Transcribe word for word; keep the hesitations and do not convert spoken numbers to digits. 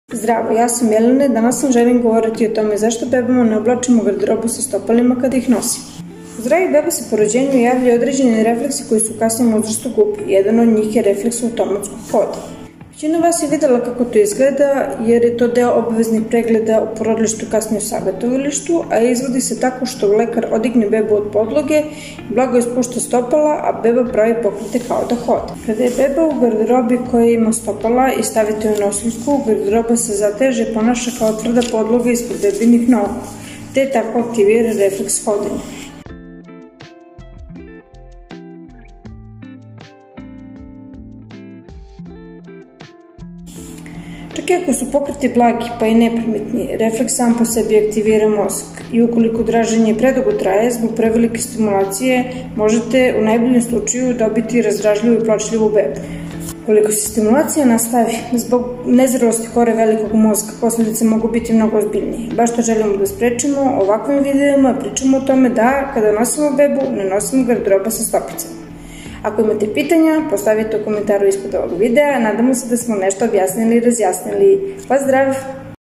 Zdravo, ja sam Jelena i danas vam želim govoriti o tome zašto bebama ne oblačimo garderobu sa stopalima kada ih nosimo. U zdravih beba se po rođenju javljaju određeni refleksi koji su u kasnijem uzrastu gubi. Jedan od njih je refleks automatskog hoda. Većina vas je videla kako to izgleda jer je to deo obaveznih pregleda u porodilištu, kasnije u savjetovalištu, a izvodi se tako što lekar odigne bebu od podloge, blago ispušta stopala, a beba pravi pokrete kao da hoda. Kada je beba u garderobi koja ima stopala i stavite u nosiljsku, garderoba se zateže i ponaša kao tvrda podloga ispod bebinih nogu, te tako aktivira refleks hodanja. Čak i ako su pokreti blagi pa i neprimetni, refleks sam po sebi aktivira mozak i ukoliko draženje predugo traje zbog prevelike stimulacije, možete u najboljem slučaju dobiti razdražljivu i plačljivu bebu. Ukoliko se stimulacija nastavi zbog nezrelosti kore velikog mozga, posledice mogu biti mnogo ozbiljnije. Baš to želimo da sprečimo, ovakvim videima pričamo o tome da kada nosimo bebu ne nosimo garderoba sa stopicama. Ako imate pitanja, postavite u komentaru ispod ovog videa. Nadamo se da smo nešto objasnili i razjasnili. Pa zdrav!